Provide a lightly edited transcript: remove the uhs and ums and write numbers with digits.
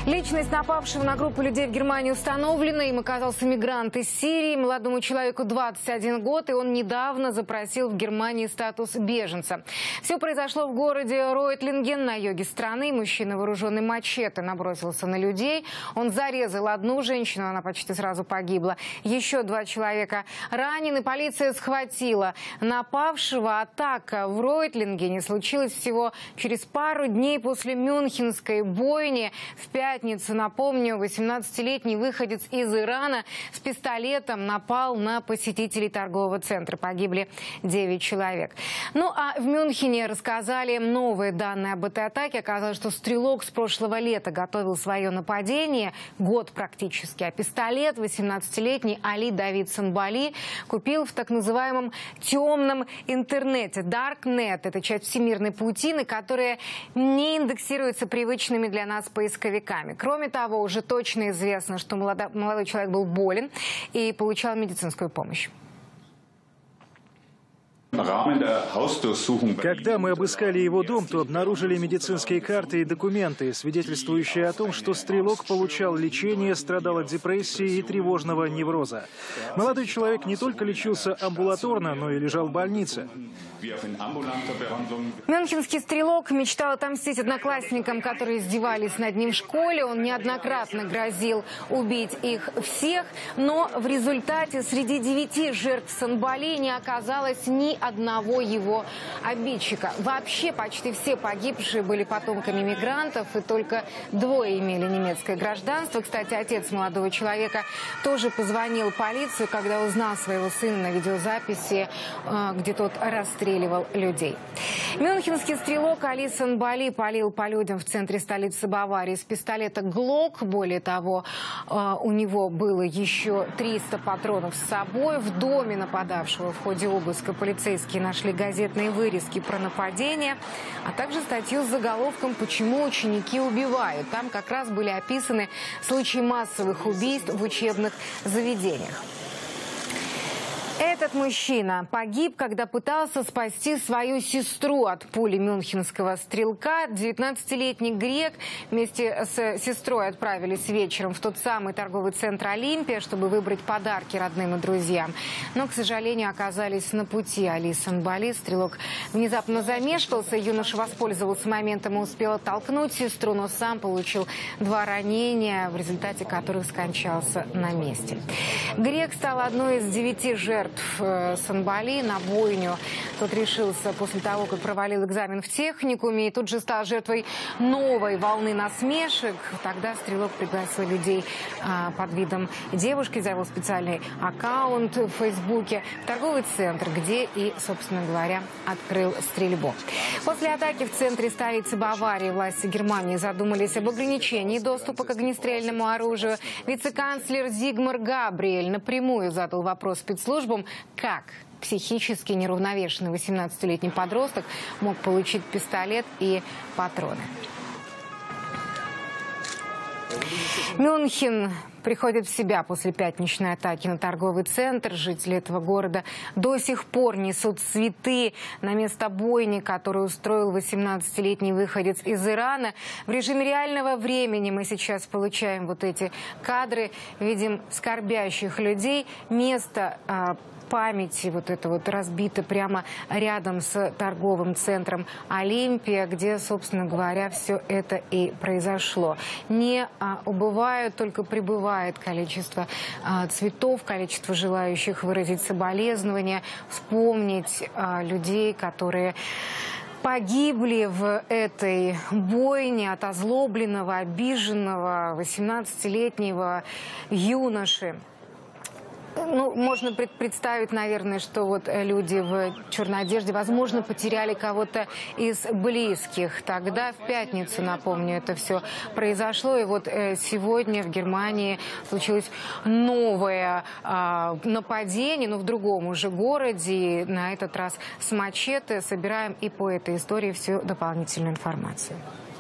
Личность напавшего на группу людей в Германии установлена. Им оказался мигрант из Сирии. Молодому человеку 21 год, и он недавно запросил в Германии статус беженца. Все произошло в городе Ройтлинген на юге страны. Мужчина, вооруженный мачете, набросился на людей. Он зарезал одну женщину, она почти сразу погибла. Еще 2 человека ранены. Полиция схватила напавшего. Атака в Ройтлингене случилась всего через пару дней после мюнхенской бойни. В пятницу, напомню, 18-летний выходец из Ирана с пистолетом напал на посетителей торгового центра. Погибли 9 человек. Ну а в Мюнхене рассказали новые данные об этой атаке. Оказалось, что стрелок с прошлого лета готовил свое нападение год практически. А пистолет 18-летний Али Давид Санбали купил в так называемом темном интернете. Darknet – это часть всемирной паутины, которая не индексируется привычными для нас поисковиками. Кроме того, уже точно известно, что молодой человек был болен и получал медицинскую помощь. Когда мы обыскали его дом, то обнаружили медицинские карты и документы, свидетельствующие о том, что стрелок получал лечение, страдал от депрессии и тревожного невроза. Молодой человек не только лечился амбулаторно, но и лежал в больнице. Мюнхенский стрелок мечтал отомстить одноклассникам, которые издевались над ним в школе. Он неоднократно грозил убить их всех, но в результате среди 9 жертв Санбали не оказалось ни одного его обидчика. Вообще почти все погибшие были потомками мигрантов, и только 2 имели немецкое гражданство. Кстати, отец молодого человека тоже позвонил в полицию, когда узнал своего сына на видеозаписи, где тот расстреливал людей. Мюнхенский стрелок Али Санбали палил по людям в центре столицы Баварии с пистолета «Глок». Более того, у него было еще 300 патронов с собой. В доме нападавшего в ходе обыска полицейские нашли газетные вырезки про нападение, а также статью с заголовком «Почему ученики убивают?». Там как раз были описаны случаи массовых убийств в учебных заведениях. Этот мужчина погиб, когда пытался спасти свою сестру от пули мюнхенского стрелка. 19-летний грек вместе с сестрой отправились вечером в тот самый торговый центр «Олимпия», чтобы выбрать подарки родным и друзьям. Но, к сожалению, оказались на пути Али Санбали. Стрелок внезапно замешкался. Юноша воспользовался моментом и успел оттолкнуть сестру, но сам получил 2 ранения, в результате которых скончался на месте. Грек стал одной из 9 жертв Санбали на бойню. Тот решился после того, как провалил экзамен в техникуме, и тут же стал жертвой новой волны насмешек. Тогда стрелок пригласил людей под видом девушки, завел специальный аккаунт в Фейсбуке, в торговый центр, где и, собственно говоря, открыл стрельбу. После атаки в центре столицы Баварии власти Германии задумались об ограничении доступа к огнестрельному оружию. Вице-канцлер Зигмар Габриэль напрямую задал вопрос спецслужбам, как психически неравновешенный 18-летний подросток мог получить пистолет и патроны. Мюнхен приходит в себя после пятничной атаки на торговый центр. Жители этого города до сих пор несут цветы на место бойни, которую устроил 18-летний выходец из Ирана. В режиме реального времени мы сейчас получаем вот эти кадры. Видим скорбящих людей. Место памяти вот это вот разбито прямо рядом с торговым центром «Олимпия», где, собственно говоря, все это и произошло. Не убывают, только прибывает количество цветов, количество желающих выразить соболезнования, вспомнить людей, которые погибли в этой бойне от озлобленного, обиженного 18-летнего юноши. Ну, можно представить, наверное, что вот люди в черной одежде, возможно, потеряли кого-то из близких. Тогда, в пятницу, напомню, это все произошло. И вот сегодня в Германии случилось новое нападение, но в другом уже городе. И на этот раз с мачете. Собираем и по этой истории всю дополнительную информацию.